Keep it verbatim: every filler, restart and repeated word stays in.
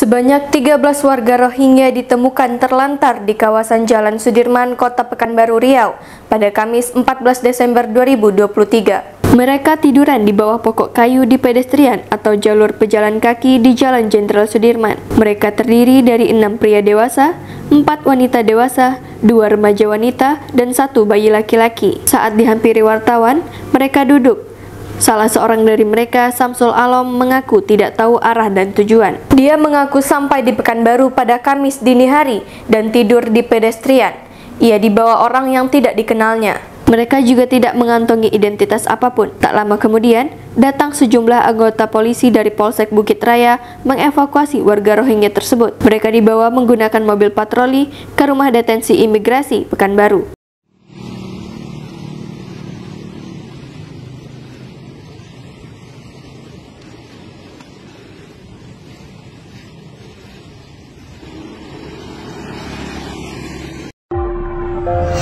Sebanyak tiga belas warga Rohingya ditemukan terlantar di kawasan Jalan Sudirman, Kota Pekanbaru, Riau pada Kamis empat belas Desember dua ribu dua puluh tiga. Mereka tiduran di bawah pokok kayu di pedestrian atau jalur pejalan kaki di Jalan Jenderal Sudirman. Mereka terdiri dari enam pria dewasa, empat wanita dewasa, dua remaja wanita, dan satu bayi laki-laki. Saat dihampiri wartawan, mereka duduk. Salah seorang dari mereka, Samsul Alom, mengaku tidak tahu arah dan tujuan. Dia mengaku sampai di Pekanbaru pada Kamis dini hari dan tidur di pedestrian. Ia dibawa orang yang tidak dikenalnya. Mereka juga tidak mengantongi identitas apapun. Tak lama kemudian, datang sejumlah anggota polisi dari Polsek Bukit Raya mengevakuasi warga Rohingya tersebut. Mereka dibawa menggunakan mobil patroli ke rumah detensi imigrasi Pekanbaru. Bye.